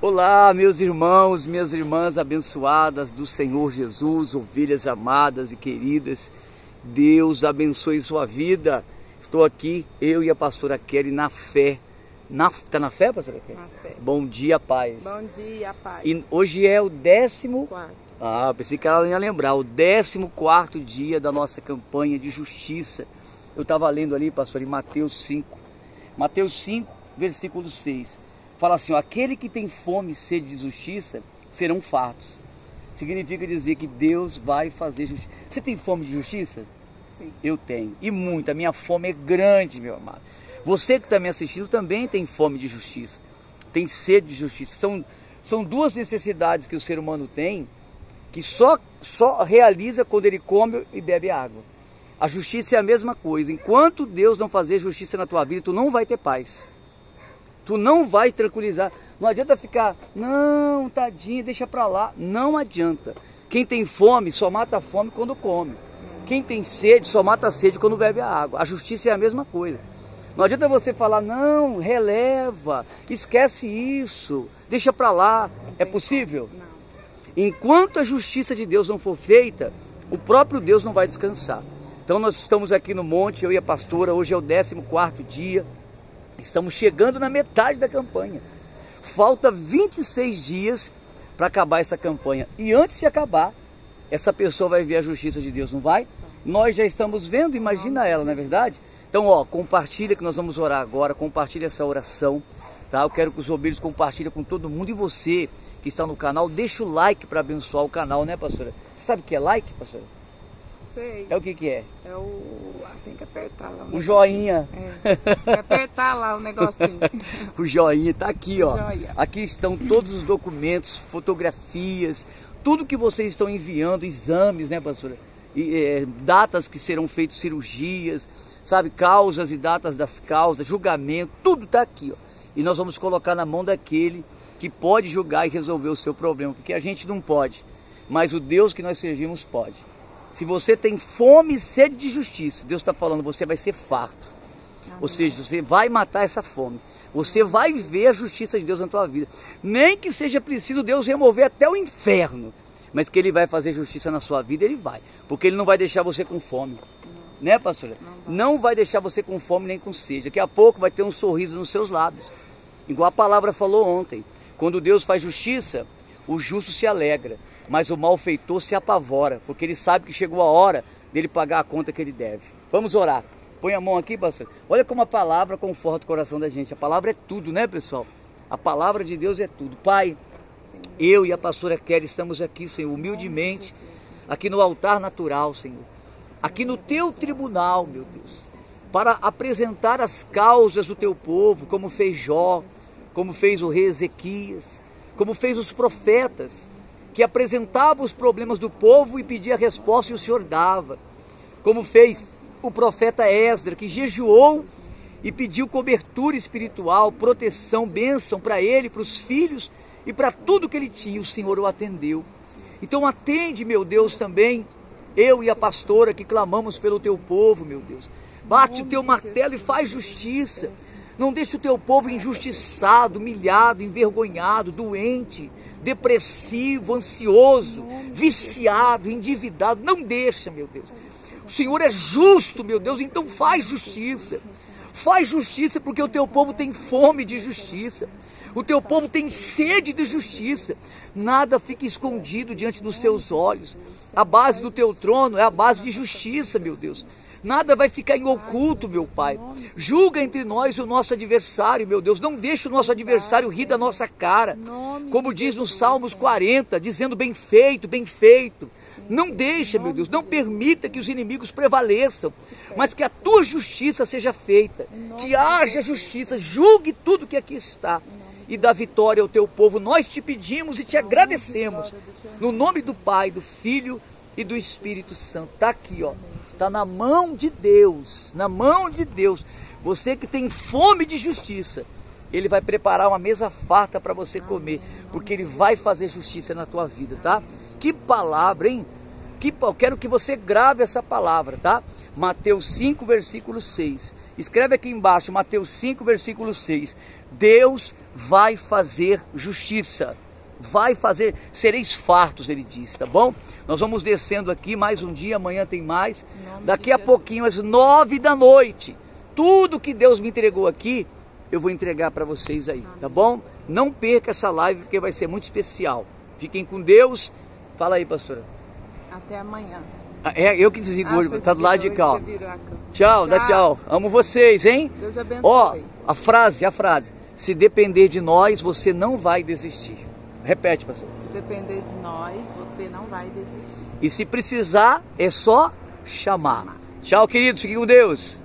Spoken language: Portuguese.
Olá, meus irmãos, minhas irmãs abençoadas do Senhor Jesus, ovelhas amadas e queridas. Deus abençoe sua vida. Estou aqui, eu e a pastora Kelly, na fé. Tá na fé, pastora Kelly? Na fé. Bom dia, paz. Bom dia, paz. E hoje é o 14º. Pensei que ela não ia lembrar. O 14º dia da nossa campanha de justiça. Eu estava lendo ali, pastor, em Mateus 5. Mateus 5, versículo 6. Fala assim, ó, aquele que tem fome e sede de justiça serão fartos. Significa dizer que Deus vai fazer justiça. Você tem fome de justiça? Sim. Eu tenho. E muito. A minha fome é grande, meu amado. Você que está me assistindo também tem fome de justiça. Tem sede de justiça. São duas necessidades que o ser humano tem, que só realiza quando ele come e bebe água. A justiça é a mesma coisa. Enquanto Deus não fazer justiça na tua vida, tu não vai ter paz. Tu não vai tranquilizar. Não adianta ficar, não, tadinha, deixa pra lá. Não adianta. Quem tem fome só mata a fome quando come. Quem tem sede só mata a sede quando bebe a água. A justiça é a mesma coisa. Não adianta você falar, não, releva, esquece isso, deixa pra lá. É possível? Não. Enquanto a justiça de Deus não for feita, o próprio Deus não vai descansar. Então nós estamos aqui no monte, eu e a pastora, hoje é o 14º dia. Estamos chegando na metade da campanha. Falta 26 dias para acabar essa campanha. E antes de acabar, essa pessoa vai ver a justiça de Deus, não vai? Nós já estamos vendo, imagina ela, não é verdade? Então, ó, compartilha que nós vamos orar agora, compartilha essa oração, tá? Eu quero que os obreiros compartilhem com todo mundo. E você que está no canal, deixa o like para abençoar o canal, né, pastora? Você sabe o que é like, pastora? Sei. É o que é? É o... tem que apertar lá. O joinha. Tem que apertar lá o negocinho. O joinha tá aqui, ó. Joia. Aqui estão todos os documentos, fotografias, tudo que vocês estão enviando, exames, né, pastora? Datas que serão feitas, cirurgias, sabe? Causas e datas das causas, julgamento, tudo tá aqui, ó. E nós vamos colocar na mão daquele que pode julgar e resolver o seu problema, porque a gente não pode, mas o Deus que nós servimos pode. Se você tem fome e sede de justiça, Deus está falando, você vai ser farto. Amém. Ou seja, você vai matar essa fome. Você vai ver a justiça de Deus na tua vida. Nem que seja preciso Deus remover até o inferno. Mas que Ele vai fazer justiça na sua vida, Ele vai. Porque Ele não vai deixar você com fome. Não. Né, pastora? Não vai deixar você com fome nem com sede. Daqui a pouco vai ter um sorriso nos seus lábios. Igual a palavra falou ontem. Quando Deus faz justiça, o justo se alegra. Mas o malfeitor se apavora, porque ele sabe que chegou a hora dele pagar a conta que ele deve. Vamos orar. Põe a mão aqui, pastor. Olha como a palavra conforta o coração da gente. A palavra é tudo, né, pessoal? A palavra de Deus é tudo. Pai, eu e a pastora Kelly estamos aqui, Senhor, humildemente, aqui no altar natural, Senhor. Aqui no teu tribunal, meu Deus, para apresentar as causas do teu povo, como fez Jó, como fez o rei Ezequias, como fez os profetas, que apresentava os problemas do povo e pedia a resposta e o Senhor dava. Como fez o profeta Esdras, que jejuou e pediu cobertura espiritual, proteção, bênção para ele, para os filhos e para tudo que ele tinha, o Senhor o atendeu. Então atende, meu Deus, também, eu e a pastora que clamamos pelo teu povo, meu Deus. Bate o teu martelo e faz justiça. Não deixe o teu povo injustiçado, humilhado, envergonhado, doente, depressivo, ansioso, viciado, endividado. Não deixa, meu Deus. O Senhor é justo, meu Deus, então faz justiça. Faz justiça porque o teu povo tem fome de justiça. O teu povo tem sede de justiça. Nada fica escondido diante dos seus olhos. A base do teu trono é a base de justiça, meu Deus. Nada vai ficar em oculto, meu Pai. Julga entre nós o nosso adversário, meu Deus. Não deixa o nosso adversário rir da nossa cara. Como diz no Salmos 40, dizendo bem feito, bem feito. Não deixa, meu Deus, não permita que os inimigos prevaleçam, mas que a tua justiça seja feita. Que haja justiça, julgue tudo que aqui está e dá vitória ao teu povo. Nós te pedimos e te agradecemos. No nome do Pai, do Filho e do Espírito Santo. Está aqui, ó. Está na mão de Deus, na mão de Deus. Você que tem fome de justiça, Ele vai preparar uma mesa farta para você comer, porque Ele vai fazer justiça na tua vida, tá? Que palavra, hein? Eu quero que você grave essa palavra, tá? Mateus 5, versículo 6. Escreve aqui embaixo, Mateus 5, versículo 6. Deus vai fazer justiça. Vai fazer, sereis fartos, ele disse, tá bom? Nós vamos descendo aqui mais um dia, amanhã tem mais. Daqui a pouquinho, às 9 da noite, tudo que Deus me entregou aqui, eu vou entregar para vocês aí, tá bom? Não perca essa live, porque vai ser muito especial. Fiquem com Deus. Fala aí, pastora. Até amanhã. É, eu que desligo hoje, tá do lado de cá. Tchau. Tchau, dá tchau. Amo vocês, hein? Deus abençoe. Ó, a frase. Se depender de nós, você não vai desistir. Repete, pastor. Se depender de nós, você não vai desistir. E se precisar, é só chamar. Tchau, queridos. Fiquem com Deus.